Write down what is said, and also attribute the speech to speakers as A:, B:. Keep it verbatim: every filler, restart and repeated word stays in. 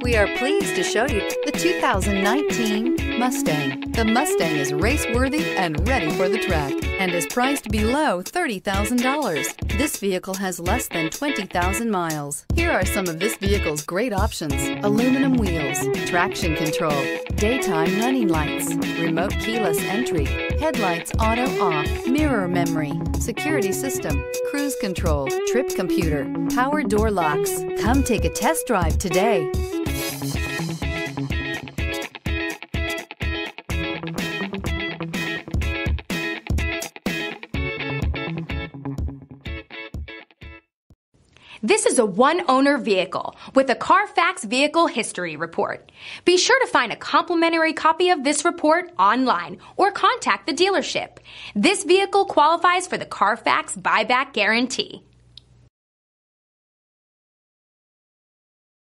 A: We are pleased to show you the two thousand nineteen Mustang. The Mustang is race-worthy and ready for the track and is priced below thirty thousand dollars. This vehicle has less than twenty thousand miles. Here are some of this vehicle's great options: aluminum wheels, traction control, daytime running lights, remote keyless entry, headlights auto off, mirror memory, security system, cruise control, trip computer, power door locks. Come take a test drive today.
B: This is a one-owner vehicle with a Carfax Vehicle History Report. Be sure to find a complimentary copy of this report online or contact the dealership. This vehicle qualifies for the Carfax Buyback Guarantee.